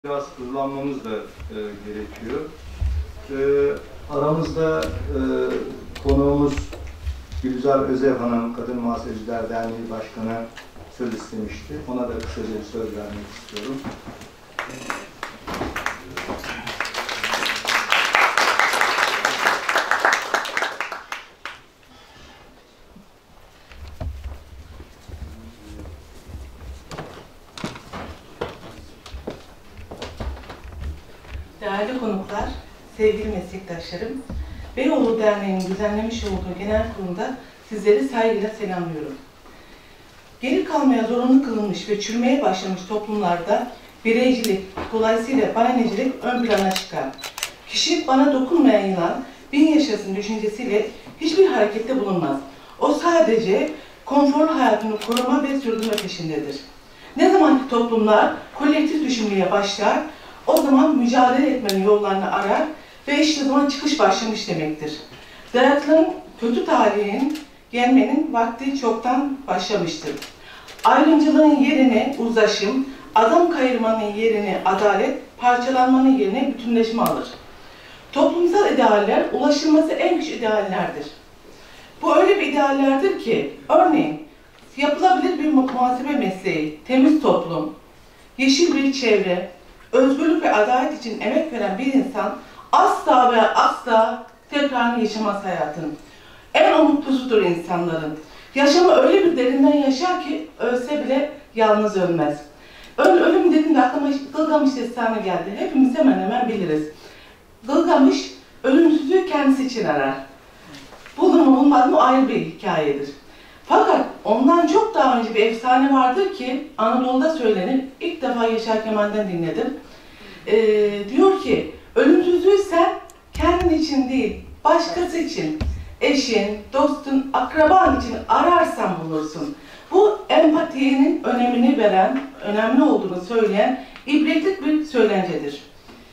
Biraz hızlanmamız da gerekiyor. Aramızda konuğumuz Gülizar Özev Hanım, Kadın Muhasebeciler Derneği Başkanı söz istemişti. Ona da kısaca bir söz vermek istiyorum. Değerli konuklar, sevgili meslektaşlarım, Beyoğlu Derneği'nin düzenlemiş olduğu genel kurumda sizleri saygıyla selamlıyorum. Geri kalmaya zorunlu kılınmış ve çürümeye başlamış toplumlarda bireycilik, dolayısıyla bananecilik ön plana çıkar. Kişi bana dokunmayan yılan, bin yaşasın düşüncesiyle hiçbir harekette bulunmaz. O sadece konforlu hayatını koruma ve sürdürme peşindedir. Ne zaman ki toplumlar kolektif düşünmeye başlar, o zaman mücadele etmenin yollarını arar ve işte o zaman çıkış başlamış demektir. Dayatılan kötü talihin gelmenin vakti çoktan başlamıştır. Ayrımcılığın yerine uzlaşım, adam kayırmanın yerine adalet, parçalanmanın yerine bütünleşme alır. Toplumsal idealler ulaşılması en güç ideallerdir. Bu öyle bir ideallerdir ki, örneğin yapılabilir bir muhasebe mesleği, temiz toplum, yeşil bir çevre, özgürlük ve adalet için emek veren bir insan asla ve asla tekrarını yaşamaz hayatın. En umutlusudur insanların. Yaşamı öyle bir derinden yaşar ki ölse bile yalnız ölmez. Ölüm dediğimde aklıma Gılgamış destanı geldi. Hepimiz hemen hemen biliriz. Gılgamış ölümsüzlüğü kendisi için arar. Buldu mu bulmadı mı ayrı bir hikayedir. Fakat ondan çok daha önce bir efsane vardır ki Anadolu'da söylenir. İlk defa Yaşar Kemal'den dinledim. Diyor ki, ölümsüzlüğü sen kendin için değil, başkası için, eşin, dostun, akraban için ararsan bulursun. Bu empatinin önemini veren, önemli olduğunu söyleyen ibretlik bir söylencedir.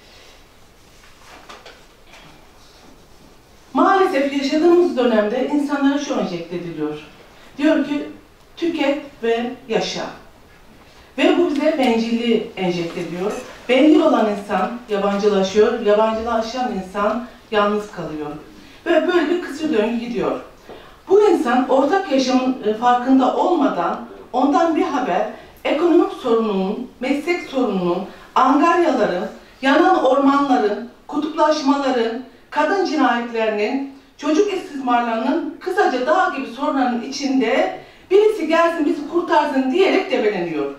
Maalesef yaşadığımız dönemde insanlara şu enjekte ediliyor. Diyor ki, tüket ve yaşa. Ve bu bize bencilliği enjekte ediyor. Bencil olan insan yabancılaşıyor, yabancılaşan insan yalnız kalıyor. Ve böyle bir kısır döngü gidiyor. Bu insan ortak yaşamın farkında olmadan ondan bir haber ekonomik sorununun, meslek sorununun, angaryaların, yanan ormanların, kutuplaşmaların, kadın cinayetlerinin, çocuk istismarlarının, kısaca dağ gibi sorunların içinde birisi gelsin bizi kurtarsın diyerek debeleniyor.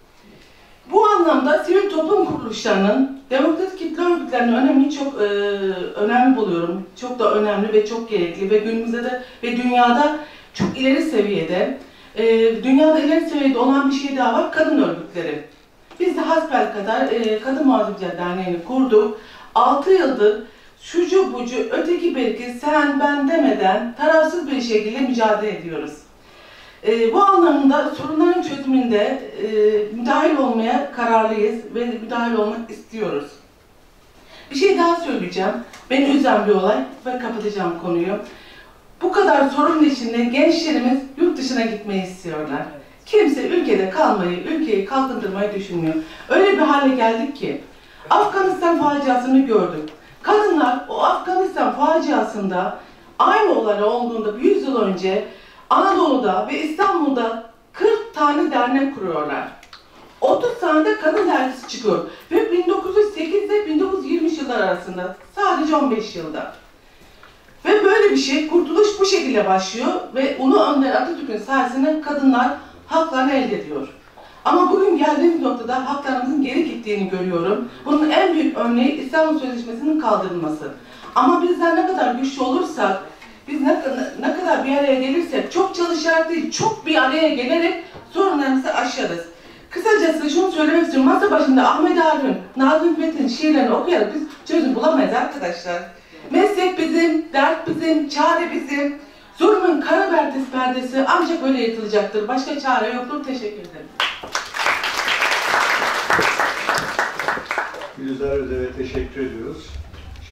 Bu anlamda sivil toplum kuruluşlarının, demokratik kitle örgütlerinin önemini çok önemli buluyorum. Çok da önemli ve çok gerekli ve günümüzde de ve dünyada çok ileri seviyede, dünyada ileri seviyede olan bir şey daha var, kadın örgütleri. Biz de hasbelkader Kadın Muhasebeciler Derneği'ni kurduk. 6 yıldır şucu bucu, öteki belki sen ben demeden tarafsız bir şekilde mücadele ediyoruz. Bu anlamda sorunların çözümünde müdahil olmaya kararlıyız ve müdahil olmak istiyoruz. Bir şey daha söyleyeceğim. Beni üzen bir olay ve kapatacağım konuyu. Bu kadar sorunun içinde gençlerimiz yurt dışına gitmeyi istiyorlar. Kimse ülkede kalmayı, ülkeyi kalkındırmayı düşünmüyor. Öyle bir hale geldik ki Afganistan faciasını gördük. Kadınlar o Afganistan faciasında aynı olay olduğunda 100 yıl önce Anadolu'da ve İstanbul'da 40 tane dernek kuruyorlar. 30 tane de kadın dergisi çıkıyor. Ve 1908 ile 1920 yıllar arasında. Sadece 15 yılda. Ve böyle bir şey, kurtuluş bu şekilde başlıyor. Ve Ulu Önder Atatürk'ün sayesinde kadınlar haklarını elde ediyor. Ama bugün geldiğimiz noktada haklarımızın geri gittiğini görüyorum. Bunun en büyük örneği İstanbul Sözleşmesi'nin kaldırılması. Ama bizler ne kadar güçlü olursak, biz ne kadar bir araya gelirsek, çok çalışarak değil, çok bir araya gelerek sorunlarımızı aşarız. Kısacası şunu söylemek istiyorum, masa başında Ahmet Arif'in, Nazım Hikmet'in şiirlerini okuyarak biz çözüm bulamayız arkadaşlar. Meslek bizim, dert bizim, çare bizim. Zulmün kara perdesi ancak böyle yırtılacaktır. Başka çare yoktur. Teşekkür ederim. Gülizar Özev'e teşekkür ediyoruz.